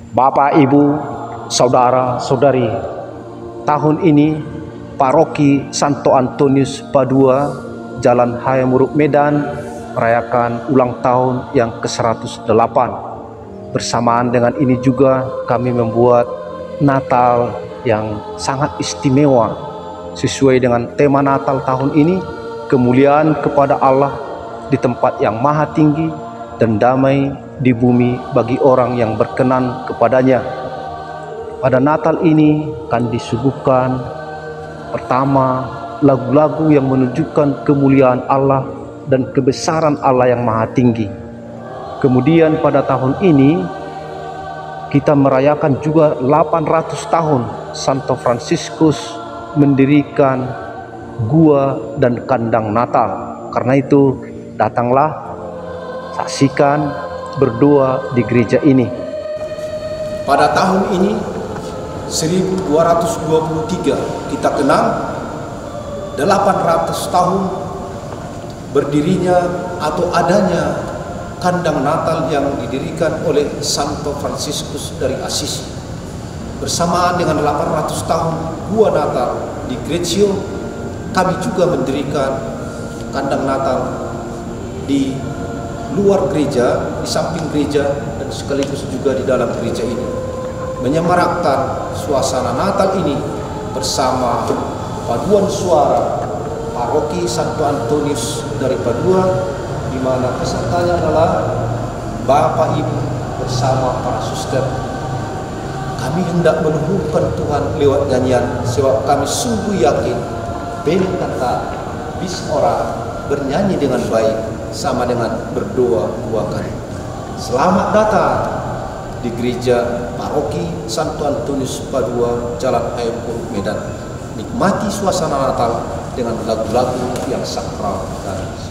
Bapak, Ibu, saudara-saudari, tahun ini Paroki Santo Antonius Padua, Jalan Hayamuruk Medan, merayakan ulang tahun yang ke-108. Bersamaan dengan ini juga kami membuat Natal yang sangat istimewa sesuai dengan tema Natal tahun ini, kemuliaan kepada Allah di tempat yang maha tinggi dan damai di bumi bagi orang yang berkenan kepadanya. Pada Natal ini akan disuguhkan pertama lagu-lagu yang menunjukkan kemuliaan Allah dan kebesaran Allah yang maha tinggi. Kemudian pada tahun ini kita merayakan juga 800 tahun Santo Fransiskus mendirikan gua dan kandang Natal. Karena itu datanglah, saksikan, berdoa di gereja ini. Pada tahun ini 1223 kita kenal 800 tahun berdirinya atau adanya kandang Natal yang didirikan oleh Santo Fransiskus dari Assisi. Bersamaan dengan 800 tahun gua Natal di Greccio, kami juga mendirikan kandang Natal di luar gereja, di samping gereja, dan sekaligus juga di dalam gereja ini, menyemarakkan suasana Natal ini bersama paduan suara Paroki Santo Antonius dari Padua, di mana pesertanya adalah Bapak Ibu bersama para suster. Kami hendak meluhurkan Tuhan lewat nyanyian, sebab kami sungguh yakin bel kata bis orang bernyanyi dengan baik sama dengan berdoa dua kali. Selamat datang di gereja Paroki Santo Antonius Padua, Jalan Hayamuruk Medan. Nikmati suasana Natal dengan lagu-lagu yang sakral dan